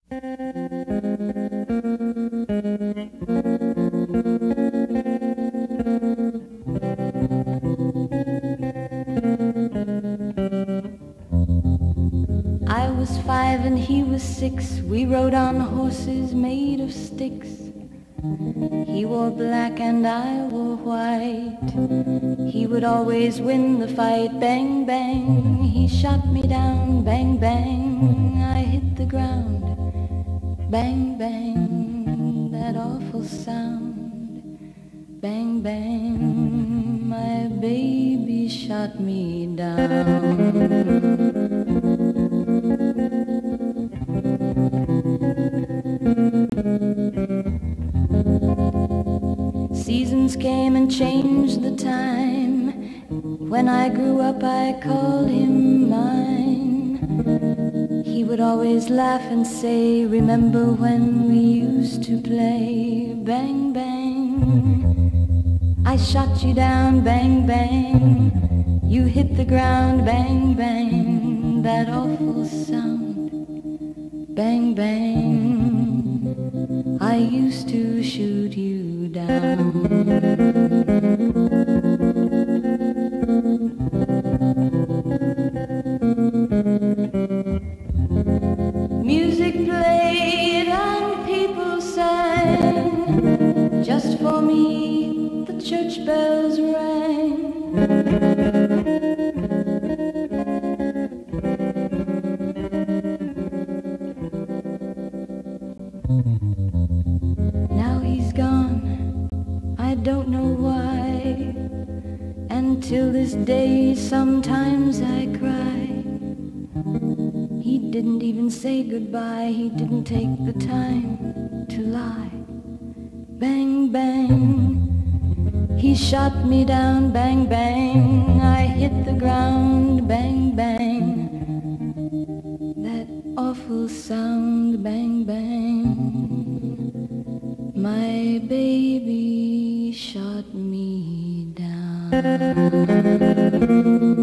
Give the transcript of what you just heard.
I was 5 and he was 6. We rode on horses made of sticks. He wore black and I wore white. He would always win the fight. Bang, bang, he shot me down. Bang, bang, I hit the ground. Bang, bang, that awful sound. Bang, bang, my baby shot me down. Seasons came and changed the time. When I grew up I called him mine. He would always laugh and say, remember when we used to play? Bang, bang, I shot you down. Bang, bang, you hit the ground. Bang, bang, that awful sound. Bang, bang, I used to shoot you down. Music played and people sang. Just for me the church bells rang. Now he's gone, I don't know why. And till this day sometimes I cry. He didn't even say goodbye. He didn't take the time to lie. Bang, bang, he shot me down. Bang, bang, I hit the ground. Bang, bang, that awful sound. Bang, bang, my baby shot me down.